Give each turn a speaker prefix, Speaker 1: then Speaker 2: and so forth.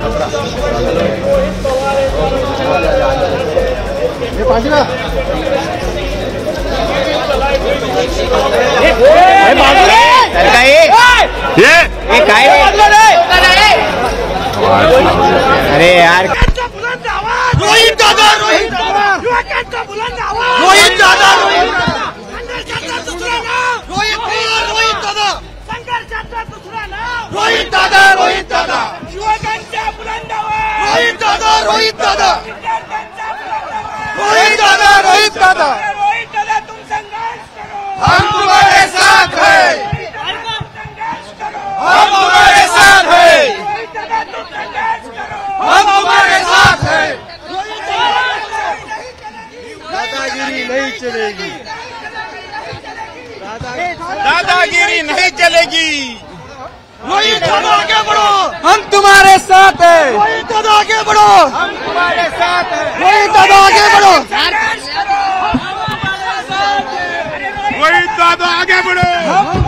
Speaker 1: अरे यार
Speaker 2: रोहित दादा, रोहित दादा, रोहित दादा, रोहित दादा, संघर्षाचा दुसरा नाव रोहित दादा, रोहित दादा, युवकांच्या बुलंदावर रोहित दादा, रोहित दादा, रोहित दादा, रोहित दादा, रोहित दादा, तुम संघर्ष करो, हम तुम्हारे साथ हैं, हम तुम्हारे साथ हैं, रोहित दादा, तुम संघर्ष करो, हम तुम्हारे साथ हैं। दादागिरी नहीं चलेगी, दादागिरी नहीं चलेगी। रोहित दादा आगे बढ़ो, हम तुम्हारे साथ हैं। रोहित दादा आगे बढ़ो, हम तुम्हारे साथ हैं। रोहित दादा आगे बढ़ो, रोहित दादा आगे बढ़ो।